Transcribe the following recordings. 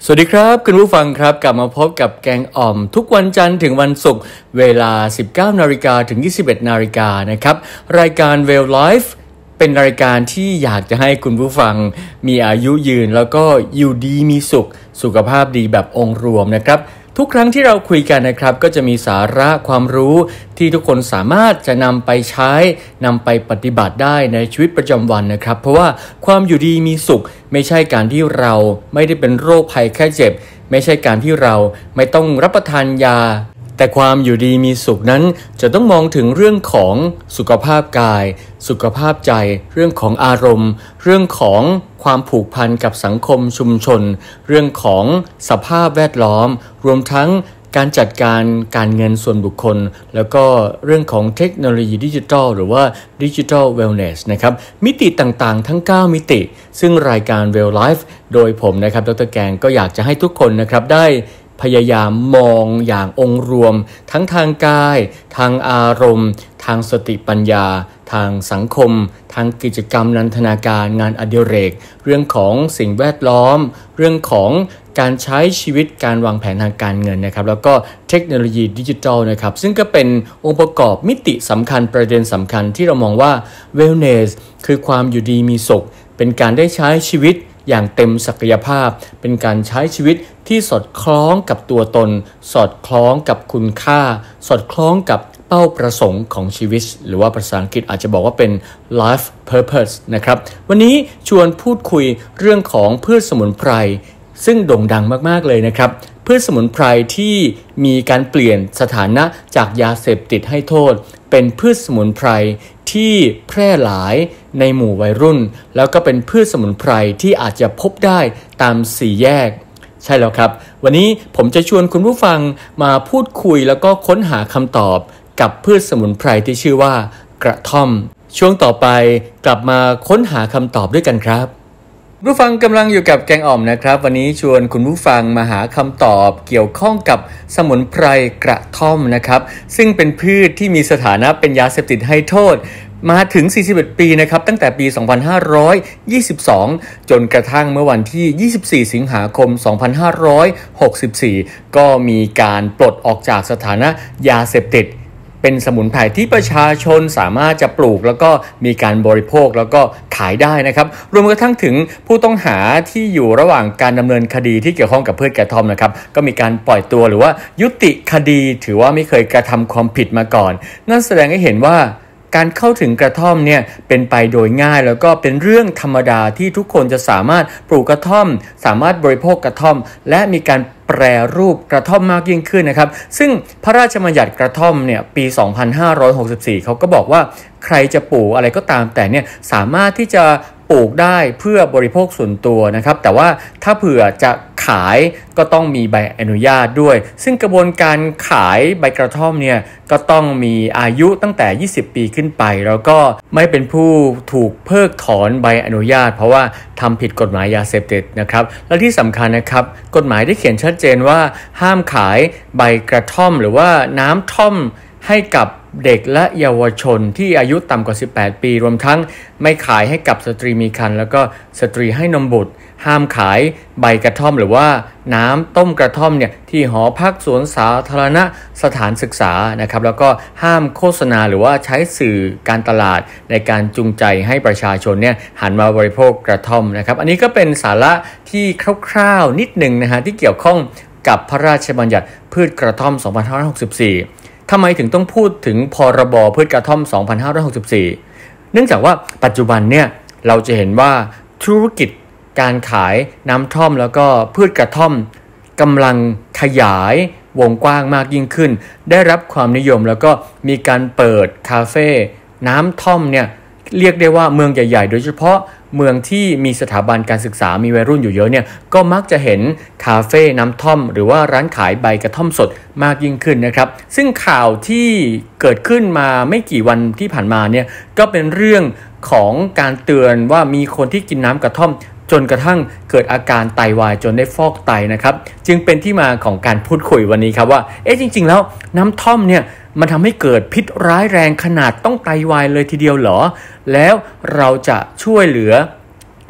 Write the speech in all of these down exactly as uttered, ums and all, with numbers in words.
สวัสดีครับคุณผู้ฟังครับกลับมาพบกับแกงอ่อมทุกวันจันทร์ถึงวันศุกร์เวลา สิบเก้านาฬิกา ถึง ยี่สิบเอ็ดนาฬิกานะครับรายการ Well Life เป็นรายการที่อยากจะให้คุณผู้ฟังมีอายุยืนแล้วก็อยู่ดีมีสุขสุขภาพดีแบบองค์รวมนะครับทุกครั้งที่เราคุยกันนะครับก็จะมีสาระความรู้ที่ทุกคนสามารถจะนำไปใช้นำไปปฏิบัติได้ในชีวิตประจำวันนะครับเพราะว่าความอยู่ดีมีสุขไม่ใช่การที่เราไม่ได้เป็นโรคภัยแค่เจ็บไม่ใช่การที่เราไม่ต้องรับประทานยาแต่ความอยู่ดีมีสุขนั้นจะต้องมองถึงเรื่องของสุขภาพกายสุขภาพใจเรื่องของอารมณ์เรื่องของความผูกพันกับสังคมชุมชนเรื่องของสภาพแวดล้อมรวมทั้งการจัดการการเงินส่วนบุคคลแล้วก็เรื่องของเทคโนโลยีดิจิทัลหรือว่าดิจิทัลเวลเนสนะครับมิติต่างๆทั้งเก้ามิติซึ่งรายการ Well Life โดยผมนะครับดร.แกงก็อยากจะให้ทุกคนนะครับได้พยายามมองอย่างองค์รวมทั้งทางกายทางอารมณ์ทางสติปัญญาทางสังคมทางกิจกรรมนันทนาการงานอดิเรกเรื่องของสิ่งแวดล้อมเรื่องของการใช้ชีวิตการวางแผนทางการเงินนะครับแล้วก็เทคโนโลยีดิจิทัลนะครับซึ่งก็เป็นองค์ประกอบมิติสำคัญประเด็นสำคัญที่เรามองว่า wellness คือความอยู่ดีมีสุขเป็นการได้ใช้ชีวิตอย่างเต็มศักยภาพเป็นการใช้ชีวิตที่สอดคล้องกับตัวตนสอดคล้องกับคุณค่าสอดคล้องกับเป้าประสงค์ของชีวิตหรือว่าภาษาอังกฤษอาจจะบอกว่าเป็น life purpose นะครับวันนี้ชวนพูดคุยเรื่องของพืชสมุนไพรซึ่งโด่งดังมากๆเลยนะครับพืชสมุนไพรที่มีการเปลี่ยนสถานะจากยาเสพติดให้โทษเป็นพืชสมุนไพรที่แพร่หลายในหมู่วัยรุ่นแล้วก็เป็นพืชสมุนไพรที่อาจจะพบได้ตามสี่แยกใช่แล้วครับวันนี้ผมจะชวนคุณผู้ฟังมาพูดคุยแล้วก็ค้นหาคำตอบกับพืชสมุนไพรที่ชื่อว่ากระท่อมช่วงต่อไปกลับมาค้นหาคำตอบด้วยกันครับผู้ฟังกำลังอยู่กับแกงอ่อมนะครับวันนี้ชวนคุณผู้ฟังมาหาคำตอบเกี่ยวข้องกับสมุนไพรกระท่อมนะครับซึ่งเป็นพืชที่มีสถานะเป็นยาเสพติดให้โทษมาถึงสี่สิบเอ็ดปีนะครับตั้งแต่ปี สองพันห้าร้อยยี่สิบสอง จนกระทั่งเมื่อวันที่ ยี่สิบสี่ สิงหาคม สองพันห้าร้อยหกสิบสี่ ก็มีการปลดออกจากสถานะยาเสพติดเป็นสมุนไพรที่ประชาชนสามารถจะปลูกแล้วก็มีการบริโภคแล้วก็ขายได้นะครับรวมกระทั่งถึงผู้ต้องหาที่อยู่ระหว่างการดำเนินคดีที่เกี่ยวข้องกับพืชกระท่อมนะครับก็มีการปล่อยตัวหรือว่ายุติคดีถือว่าไม่เคยกระทำความผิดมาก่อนนั่นแสดงให้เห็นว่าการเข้าถึงกระท่อมเนี่ยเป็นไปโดยง่ายแล้วก็เป็นเรื่องธรรมดาที่ทุกคนจะสามารถปลูกกระท่อมสามารถบริโภคกระท่อมและมีการแปรรูปกระท่อมมากยิ่งขึ้นนะครับซึ่งพระราชบัญญัติกระท่อมเนี่ยปี สองพันห้าร้อยหกสิบสี่ เขาก็บอกว่าใครจะปลูกอะไรก็ตามแต่เนี่ยสามารถที่จะปลูกได้เพื่อบริโภคส่วนตัวนะครับแต่ว่าถ้าเผื่อจะขายก็ต้องมีใบอนุญาตด้วยซึ่งกระบวนการขายใบกระท่อมเนี่ยก็ต้องมีอายุตั้งแต่ยี่สิบปีขึ้นไปแล้วก็ไม่เป็นผู้ถูกเพิกถอนใบอนุญาตเพราะว่าทำผิดกฎหมายยาเสพติดนะครับและที่สำคัญนะครับกฎหมายได้เขียนชัดเจนว่าห้ามขายใบกระท่อมหรือว่าน้ำท่อมให้กับเด็กและเยาวชนที่อายุต่ำกว่าสิบแปดปีรวมทั้งไม่ขายให้กับสตรีมีครรภ์แล้วก็สตรีให้นมบุตรห้ามขายใบกระท่อมหรือว่าน้ำต้มกระท่อมเนี่ยที่หอพักสวนสาธารณะสถานศึกษานะครับแล้วก็ห้ามโฆษณาหรือว่าใช้สื่อการตลาดในการจูงใจให้ประชาชนเนี่ยหันมาบริโภคกระท่อมนะครับอันนี้ก็เป็นสาระที่คร่าวๆนิดหนึ่งนะฮะที่เกี่ยวข้องกับพระราชบัญญัติพืชกระท่อม สองพันห้าร้อยหกสิบสี่ทำไมถึงต้องพูดถึงพรบพืชกระท่อม สองพันห้าร้อยหกสิบสี่ เนื่องจากว่าปัจจุบันเนี่ยเราจะเห็นว่าธุรกิจการขายน้ำท่อมแล้วก็พืชกระท่อมกำลังขยายวงกว้างมากยิ่งขึ้นได้รับความนิยมแล้วก็มีการเปิดคาเฟ่น้ำท่อมเนี่ยเรียกได้ว่าเมืองใหญ่ๆโดยเฉพาะเมืองที่มีสถาบันการศึกษามีวัยรุ่นอยู่เยอะเนี่ยก็มักจะเห็นคาเฟ่น้ำท่อมหรือว่าร้านขายใบกระท่อมสดมากยิ่งขึ้นนะครับซึ่งข่าวที่เกิดขึ้นมาไม่กี่วันที่ผ่านมาเนี่ยก็เป็นเรื่องของการเตือนว่ามีคนที่กินน้ำกระท่อมจนกระทั่งเกิดอาการไตวายจนได้ฟอกไตนะครับจึงเป็นที่มาของการพูดคุยวันนี้ครับว่าเอ๊ะจริงๆแล้วน้ำท่อมเนี่ยมันทำให้เกิดพิษร้ายแรงขนาดต้องไตวายเลยทีเดียวเหรอแล้วเราจะช่วยเหลือ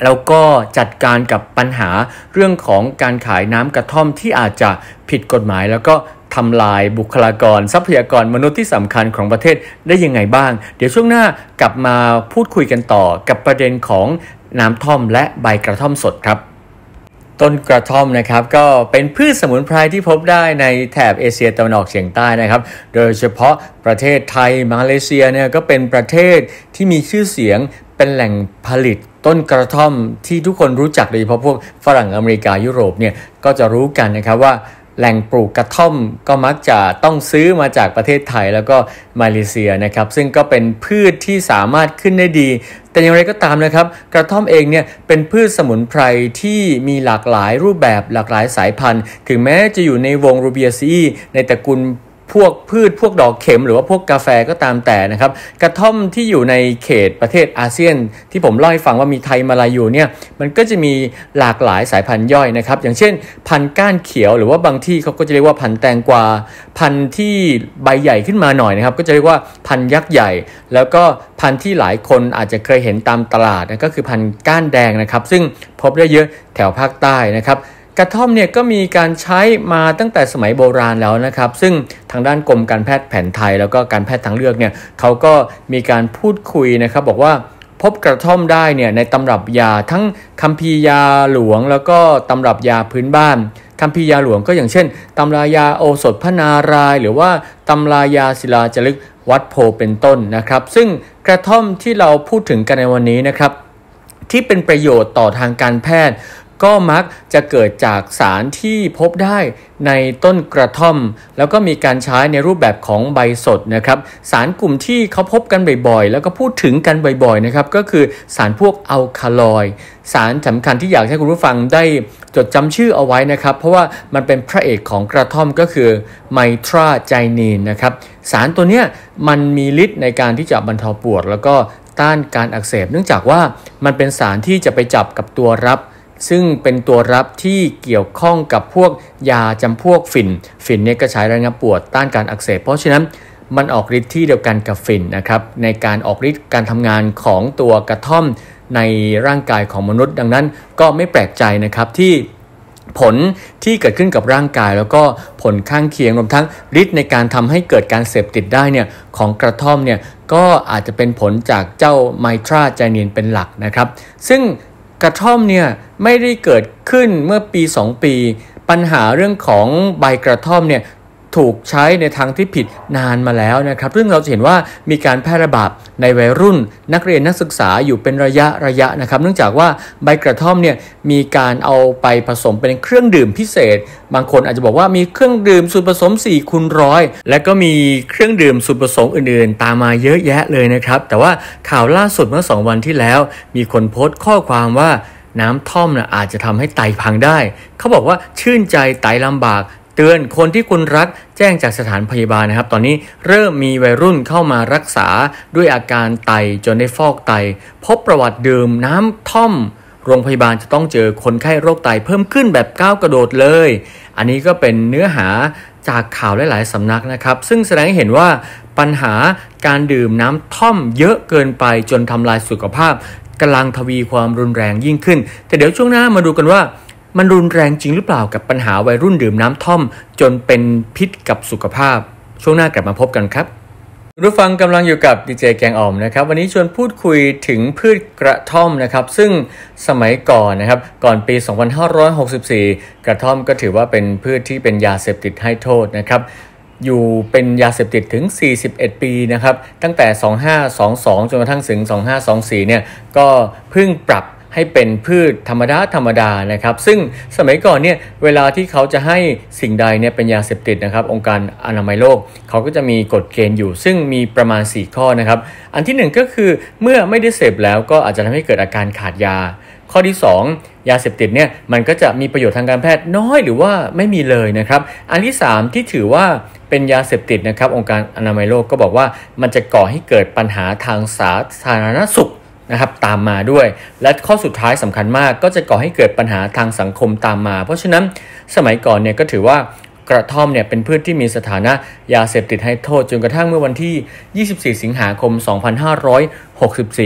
แล้วก็จัดการกับปัญหาเรื่องของการขายน้ำกระท่อมที่อาจจะผิดกฎหมายแล้วก็ทำลายบุคลากรทรัพยากรมนุษย์ที่สำคัญของประเทศได้ยังไงบ้างเดี๋ยวช่วงหน้ากลับมาพูดคุยกันต่อกับประเด็นของน้ำท่อมและใบกระท่อมสดครับต้นกระท่อมนะครับก็เป็นพืชสมุนไพรที่พบได้ในแถบเอเชียตะวันออกเฉียงใต้นะครับโดยเฉพาะประเทศไทยมาเลเซียเนี่ยก็เป็นประเทศที่มีชื่อเสียงเป็นแหล่งผลิตต้นกระท่อมที่ทุกคนรู้จักโดยเฉพาะพวกฝรั่งอเมริกายุโรปเนี่ยก็จะรู้กันนะครับว่าแหล่งปลูกกระท่อมก็มักจะต้องซื้อมาจากประเทศไทยแล้วก็มาเลเซียนะครับซึ่งก็เป็นพืชที่สามารถขึ้นได้ดีแต่อย่างไรก็ตามนะครับกระท่อมเองเนี่ยเป็นพืชสมุนไพรที่มีหลากหลายรูปแบบหลากหลายสายพันธุ์ถึงแม้จะอยู่ในวงรูเบียซีในตระกูลพวกพืชพวกดอกเข็มหรือว่าพวกกาแฟก็ตามแต่นะครับกระท่อมที่อยู่ในเขตประเทศอาเซียนที่ผมเล่าให้ฟังว่ามีไทยมาลายูเนี่ยมันก็จะมีหลากหลายสายพันธุ์ย่อยนะครับอย่างเช่นพันธุ์ก้านเขียวหรือว่าบางที่เขาก็จะเรียกว่าพันธุ์แตงกวาพันธุ์ที่ใบใหญ่ขึ้นมาหน่อยนะครับก็จะเรียกว่าพันธุ์ยักษ์ใหญ่แล้วก็พันธุ์ที่หลายคนอาจจะเคยเห็นตามตลาดนะก็คือพันธุ์ก้านแดงนะครับซึ่งพบได้เยอะแถวภาคใต้นะครับกระท่อมเนี่ยก็มีการใช้มาตั้งแต่สมัยโบราณแล้วนะครับซึ่งทางด้านกรมการแพทย์แผนไทยแล้วก็การแพทย์ทางเลือกเนี่ยเขาก็มีการพูดคุยนะครับบอกว่าพบกระท่อมได้เนี่ยในตำรับยาทั้งคัมภีร์ยาหลวงแล้วก็ตำรับยาพื้นบ้านคัมภีร์ยาหลวงก็อย่างเช่นตำรายาโอสถพนารายหรือว่าตำรายาศิลาจารึกวัดโพเป็นต้นนะครับซึ่งกระท่อมที่เราพูดถึงกันในวันนี้นะครับที่เป็นประโยชน์ต่อทางการแพทย์ก็มักจะเกิดจากสารที่พบได้ในต้นกระท่อมแล้วก็มีการใช้ในรูปแบบของใบสดนะครับสารกลุ่มที่เขาพบกันบ่อยๆแล้วก็พูดถึงกันบ่อยๆนะครับก็คือสารพวกอัลคาลอยด์สารสำคัญที่อยากให้คุณผู้ฟังได้จดจำชื่อเอาไว้นะครับเพราะว่ามันเป็นพระเอกของกระท่อมก็คือไมทราไจนีนนะครับสารตัวเนี้ยมันมีฤทธิ์ในการที่จะบรรเทาปวดแล้วก็ต้านการอักเสบเนื่องจากว่ามันเป็นสารที่จะไปจับกับตัวรับซึ่งเป็นตัวรับที่เกี่ยวข้องกับพวกยาจำพวกฝิ่นฝิ่นเนี่ยก็ใช้ระงับปวดต้านการอักเสบเพราะฉะนั้นมันออกฤทธิ์ที่เดียวกันกับฝิ่นนะครับในการออกฤทธิ์การทำงานของตัวกระท่อมในร่างกายของมนุษย์ดังนั้นก็ไม่แปลกใจนะครับที่ผลที่เกิดขึ้นกับร่างกายแล้วก็ผลข้างเคียงรวมทั้งฤทธิ์ในการทำให้เกิดการเสพติดได้เนี่ยของกระท่อมเนี่ยก็อาจจะเป็นผลจากเจ้าไมทราไจนีนเป็นหลักนะครับซึ่งกระท่อมเนี่ยไม่ได้เกิดขึ้นเมื่อปีสองปีปัญหาเรื่องของใบกระท่อมเนี่ยถูกใช้ในทางที่ผิดนานมาแล้วนะครับซึ่งเราจะเห็นว่ามีการแพร่ระบาดในวัยรุ่นนักเรียนนักศึกษาอยู่เป็นระยะระยะนะครับเนื่องจากว่าใบกระท่อมเนี่ยมีการเอาไปผสมเป็นเครื่องดื่มพิเศษบางคนอาจจะบอกว่ามีเครื่องดื่มสูตรผสมสี่คูณร้อยและก็มีเครื่องดื่มสูตรผสมอื่นๆตามมาเยอะแยะเลยนะครับแต่ว่าข่าวล่าสุดเมื่อสองวันที่แล้วมีคนโพสต์ข้อความว่าน้ำท่อมนะอาจจะทำให้ไตพังได้เขาบอกว่าชื่นใจไตลำบากเตือนคนที่คุณรักแจ้งจากสถานพยาบาลนะครับตอนนี้เริ่มมีวัยรุ่นเข้ามารักษาด้วยอาการไตจนได้ฟอกไตพบประวัติดื่มน้ำท่อมโรงพยาบาลจะต้องเจอคนไข้โรคไตเพิ่มขึ้นแบบก้าวกระโดดเลยอันนี้ก็เป็นเนื้อหาจากข่าวหลายๆสำนักนะครับซึ่งแสดงให้เห็นว่าปัญหาการดื่มน้ำท่อมเยอะเกินไปจนทำลายสุขภาพกำลังทวีความรุนแรงยิ่งขึ้นแต่เดี๋ยวช่วงหน้ามาดูกันว่ามันรุนแรงจริงหรือเปล่ากับปัญหาวัยรุ่นดื่มน้ำท่อมจนเป็นพิษกับสุขภาพช่วงหน้ากลับมาพบกันครับคุณผู้ฟังกำลังอยู่กับดีเจแกงอ่อมนะครับวันนี้ชวนพูดคุยถึงพืชกระท่อมนะครับซึ่งสมัยก่อนนะครับก่อนปีสองพันห้าร้อยหกสิบสี่กระท่อมก็ถือว่าเป็นพืชที่เป็นยาเสพติดให้โทษนะครับอยู่เป็นยาเสพติดถึงสี่สิบเอ็ดปีนะครับตั้งแต่สองพันห้าร้อยยี่สิบสองจนกระทั่งถึงสองพันห้าร้อยยี่สิบสี่เนี่ยก็เพิ่งปรับให้เป็นพืชธรรมดาธรรมดานะครับซึ่งสมัยก่อนเนี่ยเวลาที่เขาจะให้สิ่งใดเนี่ยเป็นยาเสพติดนะครับองค์การอนามัยโลกเขาก็จะมีกฎเกณฑ์อยู่ซึ่งมีประมาณสี่ข้อนะครับอันที่หนึ่งก็คือเมื่อไม่ได้เสพแล้วก็อาจจะทำให้เกิดอาการขาดยาข้อที่สองยาเสพติดเนี่ยมันก็จะมีประโยชน์ทางการแพทย์น้อยหรือว่าไม่มีเลยนะครับอันที่สามที่ถือว่าเป็นยาเสพติดนะครับองค์การอนามัยโลกก็บอกว่ามันจะก่อให้เกิดปัญหาทางสาธารณสุขนะครับตามมาด้วยและข้อสุดท้ายสำคัญมากก็จะก่อให้เกิดปัญหาทางสังคมตามมาเพราะฉะนั้นสมัยก่อนเนี่ยก็ถือว่ากระท่อมเนี่ยเป็นพืชที่มีสถานะยาเสพติดให้โทษจนกระทั่งเมื่อวันที่ยี่สิบสี่สิงหาคมสองพันห้าร้อยหกสิบสี่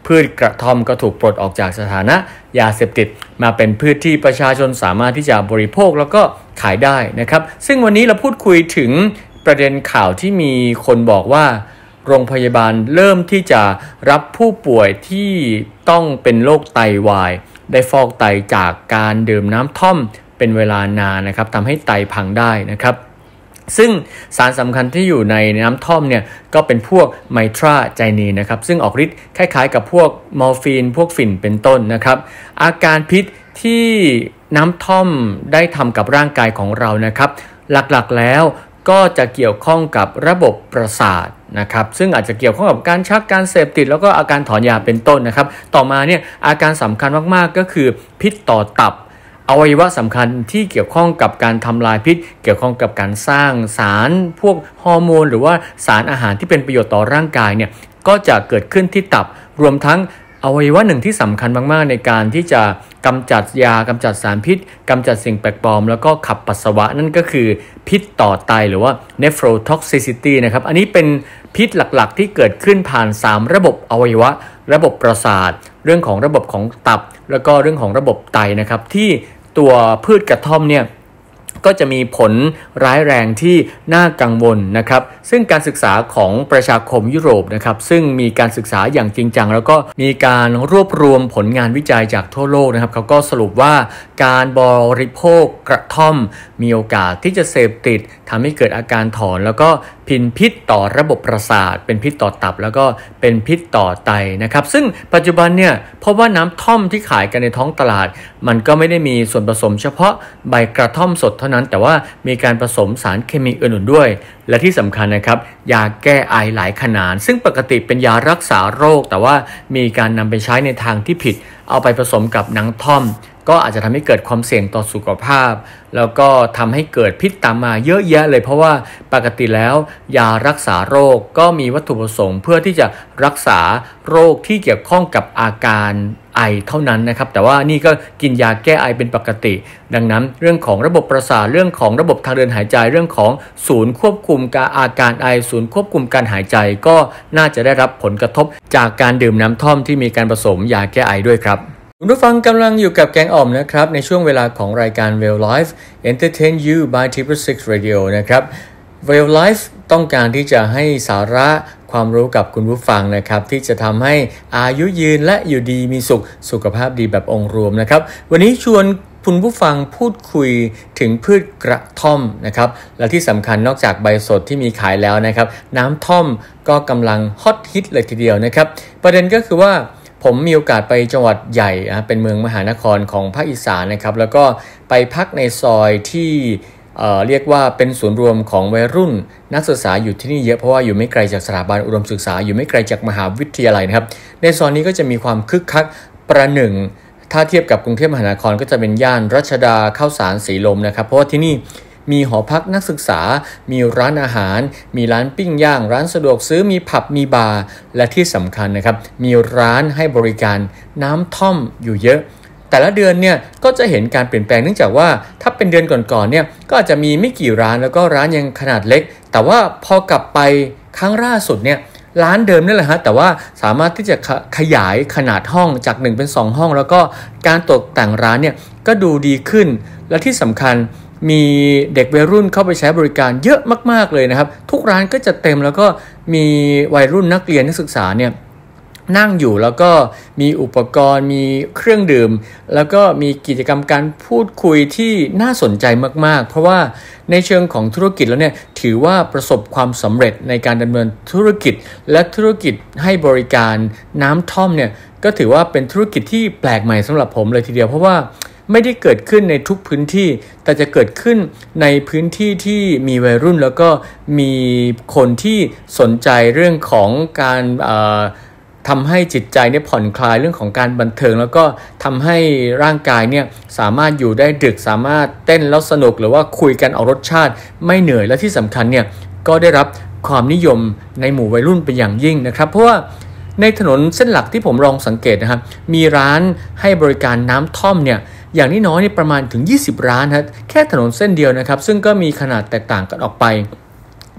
พืชกระท่อมก็ถูกปลดออกจากสถานะยาเสพติดมาเป็นพืชที่ประชาชนสามารถที่จะบริโภคแล้วก็ขายได้นะครับซึ่งวันนี้เราพูดคุยถึงประเด็นข่าวที่มีคนบอกว่าโรงพยาบาลเริ่มที่จะรับผู้ป่วยที่ต้องเป็นโรคไตวายได้ฟอกไตจากการดื่มน้ำท่อมเป็นเวลานานนะครับทำให้ไตพังได้นะครับซึ่งสารสำคัญที่อยู่ในน้ำท่อมเนี่ยก็เป็นพวกไมทราไจนีนนะครับซึ่งออกฤทธิ์คล้ายๆกับพวกมอร์ฟีนพวกฝิ่นเป็นต้นนะครับอาการพิษที่น้ำท่อมได้ทำกับร่างกายของเรานะครับหลักๆแล้วก็จะเกี่ยวข้องกับระบบประสาทนะครับซึ่งอาจจะเกี่ยวข้องกับการชักการเสพติดแล้วก็อาการถอนยาเป็นต้นนะครับต่อมาเนี่ยอาการสำคัญมากๆก็คือพิษต่อตับอวัยวะสำคัญที่เกี่ยวข้องกับการทำลายพิษเกี่ยวข้องกับการสร้างสารพวกฮอร์โมนหรือว่าสารอาหารที่เป็นประโยชน์ต่อร่างกายเนี่ยก็จะเกิดขึ้นที่ตับรวมทั้งอวัยวะหนึ่งที่สำคัญมากๆในการที่จะกำจัดยากำจัดสารพิษกำจัดสิ่งแปลกปลอมแล้วก็ขับปัสสาวะนั่นก็คือพิษต่อไตหรือว่า nephrotoxicity นะครับอันนี้เป็นพิษหลักๆที่เกิดขึ้นผ่านสามระบบอวัยวะระบบประสาทเรื่องของระบบของตับแล้วก็เรื่องของระบบไตนะครับที่ตัวพืชกระท่อมเนี่ยก็จะมีผลร้ายแรงที่น่ากังวลนะครับซึ่งการศึกษาของประชาคมยุโรปนะครับซึ่งมีการศึกษาอย่างจริงจังแล้วก็มีการรวบรวมผลงานวิจัยจากทั่วโลกนะครับเขาก็สรุปว่าการบริโภคกระท่อมมีโอกาสที่จะเสพติดทำให้เกิดอาการถอนแล้วก็เป็นพิษต่อระบบประสาทเป็นพิษต่อตับแล้วก็เป็นพิษต่อไตนะครับซึ่งปัจจุบันเนี่ยเพราะว่าน้ำท่อมที่ขายกันในท้องตลาดมันก็ไม่ได้มีส่วนผสมเฉพาะใบกระท่อมสดเท่านั้นแต่ว่ามีการผสมสารเคมีอื่นๆด้วยและที่สำคัญนะครับยาแก้ไอหลายขนาดซึ่งปกติเป็นยารักษาโรคแต่ว่ามีการนำไปใช้ในทางที่ผิดเอาไปผสมกับน้ำท่อมก็อาจจะทำให้เกิดความเสี่ยงต่อสุขภาพแล้วก็ทำให้เกิดพิษตามมาเยอะแยะเลยเพราะว่าปกติแล้วยารักษาโรคก็มีวัตถุประสงค์เพื่อที่จะรักษาโรคที่เกี่ยวข้องกับอาการไอเท่านั้นนะครับแต่ว่านี่ก็กินยาแก้ไอเป็นปกติดังนั้นเรื่องของระบบประสาทเรื่องของระบบทางเดินหายใจเรื่องของศูนย์ควบคุมการอาการไอศูนย์ควบคุมการหายใจก็น่าจะได้รับผลกระทบจากการดื่มน้ำท่อมที่มีการผสมยาแก้ไอด้วยครับคุณผู้ฟังกำลังอยู่กับแกงอ่อมนะครับในช่วงเวลาของรายการ Well Life Entertain You by ที ซิกซ์ Radio นะครับ Well Life ต้องการที่จะให้สาระความรู้กับคุณผู้ฟังนะครับที่จะทำให้อายุยืนและอยู่ดีมีสุขสุขภาพดีแบบองค์รวมนะครับวันนี้ชวนคุณผู้ฟังพูดคุยถึงพืชกระท่อมนะครับและที่สำคัญนอกจากใบสดที่มีขายแล้วนะครับน้ำท่อมก็กำลังฮอตฮิตเลยทีเดียวนะครับประเด็นก็คือว่าผมมีโอกาสไปจังหวัดใหญ่นะเป็นเมืองมหานครของภาคอีสานนะครับแล้วก็ไปพักในซอยที่เอ่อเรียกว่าเป็นศูนย์รวมของวัยรุ่นนักศึกษาอยู่ที่นี่เยอะเพราะว่าอยู่ไม่ไกลจากสถาบันอุดมศึกษาอยู่ไม่ไกลจากมหาวิทยาลัยนะครับในซอยนี้ก็จะมีความคึกคักประหนึ่งถ้าเทียบกับกรุงเทพมหานครก็จะเป็นย่านรัชดาข้าวสารสีลมนะครับเพราะว่าที่นี่มีหอพักนักศึกษามีร้านอาหารมีร้านปิ้งย่างร้านสะดวกซื้อมีผับมีบาร์และที่สำคัญนะครับมีร้านให้บริการน้ำท่อมอยู่เยอะแต่ละเดือนเนี่ยก็จะเห็นการเปลี่ยนแปลงเนื่องจากว่าถ้าเป็นเดือนก่อนๆเนี่ยก็อาจจะมีไม่กี่ร้านแล้วก็ร้านยังขนาดเล็กแต่ว่าพอกลับไปครั้งล่าสุดเนี่ยร้านเดิมนั่นแหละฮะแต่ว่าสามารถที่จะขยายขนาดห้องจากหนึ่งเป็นสองห้องแล้วก็การตกแต่งร้านเนี่ยก็ดูดีขึ้นและที่สำคัญมีเด็กวัยรุ่นเข้าไปใช้บริการเยอะมากๆเลยนะครับทุกร้านก็จะเต็มแล้วก็มีวัยรุ่นนักเรียนนักศึกษาเนี่ยนั่งอยู่แล้วก็มีอุปกรณ์มีเครื่องดื่มแล้วก็มีกิจกรรมการพูดคุยที่น่าสนใจมากๆเพราะว่าในเชิงของธุรกิจแล้วเนี่ยถือว่าประสบความสำเร็จในการดำเนินธุรกิจและธุรกิจให้บริการน้ำท่อมเนี่ยก็ถือว่าเป็นธุรกิจที่แปลกใหม่สำหรับผมเลยทีเดียวเพราะว่าไม่ได้เกิดขึ้นในทุกพื้นที่แต่จะเกิดขึ้นในพื้นที่ที่มีวัยรุ่นแล้วก็มีคนที่สนใจเรื่องของการเอ่อทำให้จิตใจเนี่ยผ่อนคลายเรื่องของการบันเทิงแล้วก็ทำให้ร่างกายเนี่ยสามารถอยู่ได้ดึกสามารถเต้นแล้วสนุกหรือว่าคุยกันเอารสชาติไม่เหนื่อยและที่สำคัญเนี่ยก็ได้รับความนิยมในหมู่วัยรุ่นเป็นอย่างยิ่งนะครับเพราะว่าในถนนเส้นหลักที่ผมลองสังเกตนะครับมีร้านให้บริการน้ำท่อมเนี่ยอย่างนี้น้อยนี่ประมาณถึงยี่สิบร้านครับแค่ถนนเส้นเดียวนะครับซึ่งก็มีขนาดแตกต่างกันออกไป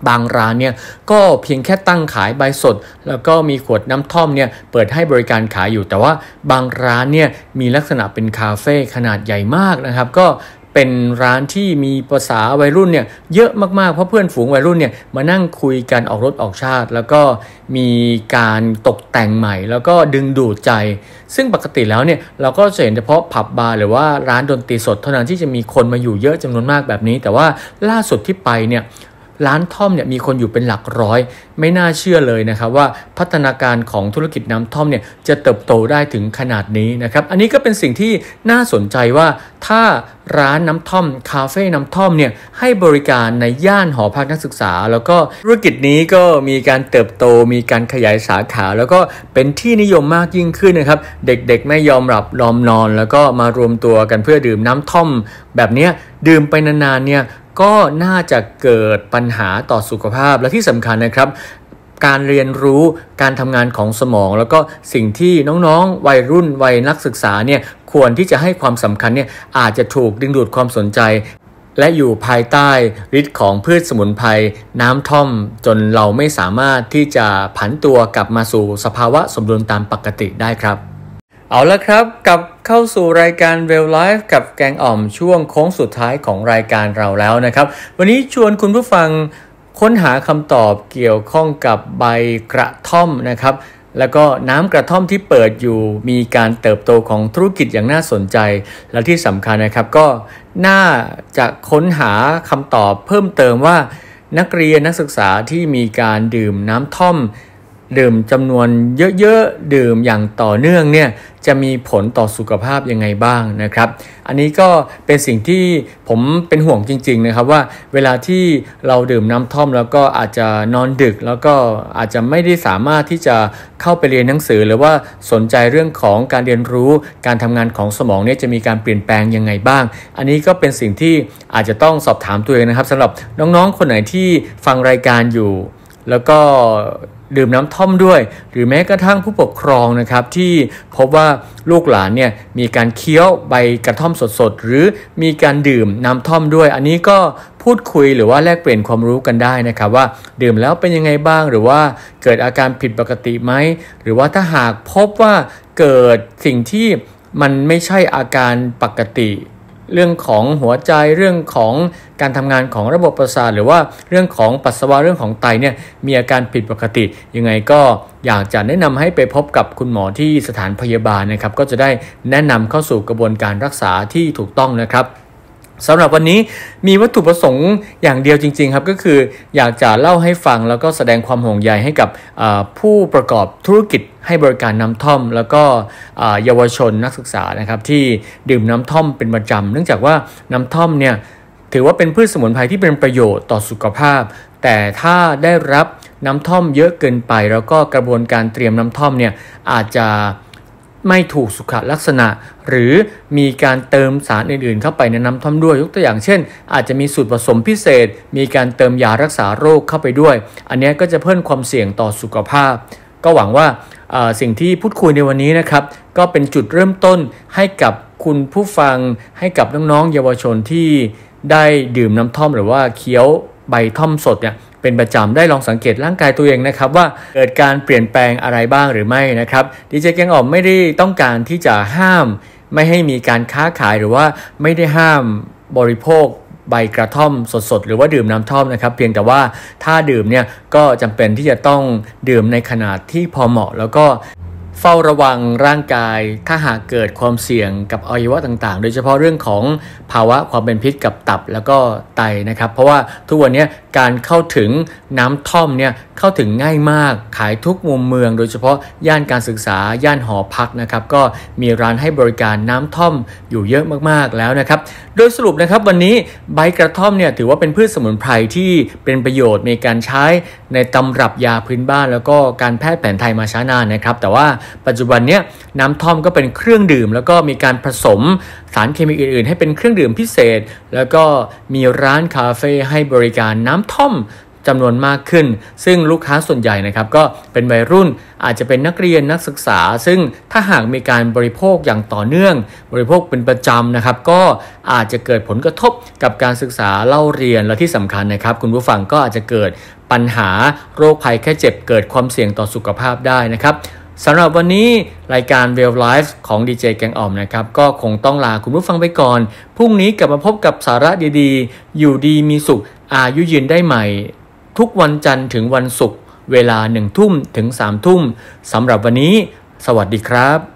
บางร้านเนี่ยก็เพียงแค่ตั้งขายใบสดแล้วก็มีขวดน้ำท่อมเนี่ยเปิดให้บริการขายอยู่แต่ว่าบางร้านเนี่ยมีลักษณะเป็นคาเฟ่ขนาดใหญ่มากนะครับก็เป็นร้านที่มีภาษาวัยรุ่นเนี่ยเยอะมากๆเพราะเพื่อนฝูงวัยรุ่นเนี่ยมานั่งคุยกันออกรถออกชาติแล้วก็มีการตกแต่งใหม่แล้วก็ดึงดูดใจซึ่งปกติแล้วเนี่ยเราก็จะเห็นเฉพาะผับบาร์หรือว่าร้านดนตรีสดเท่านั้นที่จะมีคนมาอยู่เยอะจำนวนมากแบบนี้แต่ว่าล่าสุดที่ไปเนี่ยร้านท่อมเนี่ยมีคนอยู่เป็นหลักร้อยไม่น่าเชื่อเลยนะครับว่าพัฒนาการของธุรกิจน้ำท่อมเนี่ยจะเติบโตได้ถึงขนาดนี้นะครับอันนี้ก็เป็นสิ่งที่น่าสนใจว่าถ้าร้านน้ำท่อมคาเฟ่น้ำท่อมเนี่ยให้บริการในย่านหอพักนักศึกษาแล้วก็ธุรกิจนี้ก็มีการเติบโตมีการขยายสาขาแล้วก็เป็นที่นิยมมากยิ่งขึ้นนะครับเด็กๆไม่ยอมหลับยอมนอนแล้วก็มารวมตัวกันเพื่อดื่มน้ำท่อมแบบนี้ดื่มไปนานๆเนี่ยก็น่าจะเกิดปัญหาต่อสุขภาพและที่สำคัญนะครับการเรียนรู้การทำงานของสมองแล้วก็สิ่งที่น้องๆวัยรุ่นวัยนักศึกษาเนี่ยควรที่จะให้ความสำคัญเนี่ยอาจจะถูกดึงดูดความสนใจและอยู่ภายใต้ฤทธิ์ของพืชสมุนไพรน้ำท่อมจนเราไม่สามารถที่จะผันตัวกลับมาสู่สภาวะสมดุลตามปกติได้ครับเอาละครับกลับเข้าสู่รายการ Well Life กับแกงอ่อมช่วงโค้งสุดท้ายของรายการเราแล้วนะครับวันนี้ชวนคุณผู้ฟังค้นหาคำตอบเกี่ยวข้องกับใบกระท่อมนะครับแล้วก็น้ำกระท่อมที่เปิดอยู่มีการเติบโตของธุรกิจอย่างน่าสนใจและที่สำคัญนะครับก็น่าจะค้นหาคำตอบเพิ่มเติมว่านักเรียนนักศึกษาที่มีการดื่มน้ำท่อมดื่มจำนวนเยอะๆดื่มอย่างต่อเนื่องเนี่ยจะมีผลต่อสุขภาพยังไงบ้างนะครับอันนี้ก็เป็นสิ่งที่ผมเป็นห่วงจริงๆนะครับว่าเวลาที่เราดื่มน้ำท่อมแล้วก็อาจจะนอนดึกแล้วก็อาจจะไม่ได้สามารถที่จะเข้าไปเรียนหนังสือหรือว่าสนใจเรื่องของการเรียนรู้การทำงานของสมองเนี่ยจะมีการเปลี่ยนแปลงยังไงบ้างอันนี้ก็เป็นสิ่งที่อาจจะต้องสอบถามตัวเองนะครับสำหรับน้องๆคนไหนที่ฟังรายการอยู่แล้วก็ดื่มน้ำท่อมด้วยหรือแม้กระทั่งผู้ปกครองนะครับที่พบว่าลูกหลานเนี่ยมีการเคี้ยวใบกระท่อมสดๆหรือมีการดื่มน้ำท่อมด้วยอันนี้ก็พูดคุยหรือว่าแลกเปลี่ยนความรู้กันได้นะครับว่าดื่มแล้วเป็นยังไงบ้างหรือว่าเกิดอาการผิดปกติไหมหรือว่าถ้าหากพบว่าเกิดสิ่งที่มันไม่ใช่อาการปกติเรื่องของหัวใจเรื่องของการทำงานของระบบประสาทหรือว่าเรื่องของปัสสาวะเรื่องของไตเนี่ยมีอาการผิดปกติยังไงก็อยากจะแนะนำให้ไปพบกับคุณหมอที่สถานพยาบาลนะครับก็จะได้แนะนำเข้าสู่กระบวนการรักษาที่ถูกต้องนะครับสำหรับวันนี้มีวัตถุประสงค์อย่างเดียวจริงๆครับก็คืออยากจะเล่าให้ฟังแล้วก็แสดงความห่วงใยให้กับผู้ประกอบธุรกิจให้บริการน้ำท่อมแล้วก็เยาวชนนักศึกษานะครับที่ดื่มน้ำท่อมเป็นประจำเนื่องจากว่าน้ำท่อมเนี่ยถือว่าเป็นพืชสมุนไพรที่เป็นประโยชน์ต่อสุขภาพแต่ถ้าได้รับน้ำท่อมเยอะเกินไปแล้วก็กระบวนการเตรียมน้ำท่อมเนี่ยอาจจะไม่ถูกสุขลักษณะหรือมีการเติมสารอื่นๆเข้าไปในน้ำท่อมด้วยยกตัวอย่างเช่นอาจจะมีสูตรผสมพิเศษมีการเติมยารักษาโรคเข้าไปด้วยอันนี้ก็จะเพิ่มความเสี่ยงต่อสุขภาพก็หวังว่าสิ่งที่พูดคุยในวันนี้นะครับก็เป็นจุดเริ่มต้นให้กับคุณผู้ฟังให้กับน้องๆเยาวชนที่ได้ดื่มน้ำท่อมหรือว่าเคี้ยวใบท่อมสดเนี่ยเป็นประจำได้ลองสังเกตร่างกายตัวเองนะครับว่าเกิดการเปลี่ยนแปลงอะไรบ้างหรือไม่นะครับดีเจแกงอ่อมไม่ได้ต้องการที่จะห้ามไม่ให้มีการค้าขายหรือว่าไม่ได้ห้ามบริโภคใบกระท่อมสดๆหรือว่าดื่มน้ำท่อมนะครับเพียงแต่ว่าถ้าดื่มเนี่ยก็จำเป็นที่จะต้องดื่มในขนาดที่พอเหมาะแล้วก็เฝ้าระวังร่างกายถ้าหากเกิดความเสี่ยงกับอวัยวะต่างๆโดยเฉพาะเรื่องของภาวะความเป็นพิษกับตับแล้วก็ไตนะครับเพราะว่าทุกวันนี้การเข้าถึงน้ำท่อมเนี่ยเข้าถึงง่ายมากขายทุกมุมเมืองโดยเฉพาะย่านการศึกษาย่านหอพักนะครับก็มีร้านให้บริการน้ำท่อมอยู่เยอะมากๆแล้วนะครับโดยสรุปนะครับวันนี้ใบกระท่อมเนี่ยถือว่าเป็นพืชสมุนไพรที่เป็นประโยชน์ในการใช้ในตำรับยาพื้นบ้านแล้วก็การแพทย์แผนไทยมาช้านานนะครับแต่ว่าปัจจุบันเนี้ยน้ำท่อมก็เป็นเครื่องดื่มแล้วก็มีการผสมสารเคมีอื่นๆให้เป็นเครื่องดื่มพิเศษแล้วก็มีร้านคาเฟ่ให้บริการน้ำท่อมจำนวนมากขึ้นซึ่งลูกค้าส่วนใหญ่นะครับก็เป็นวัยรุ่นอาจจะเป็นนักเรียนนักศึกษาซึ่งถ้าหากมีการบริโภคอย่างต่อเนื่องบริโภคเป็นประจำนะครับก็อาจจะเกิดผลกระทบกับการศึกษาเล่าเรียนและที่สำคัญนะครับคุณผู้ฟังก็อาจจะเกิดปัญหาโรคภัยแค่เจ็บเกิดความเสี่ยงต่อสุขภาพได้นะครับสำหรับวันนี้รายการ Well Life ของ ดี เจ แกงอ่อมนะครับก็คงต้องลาคุณผู้ฟังไปก่อนพรุ่งนี้กลับมาพบกับสาระดีๆอยู่ดีมีสุขอายุยืนได้ใหม่ทุกวันจันทร์ถึงวันศุกร์เวลาหนึ่งทุ่มถึงสามทุ่มสำหรับวันนี้สวัสดีครับ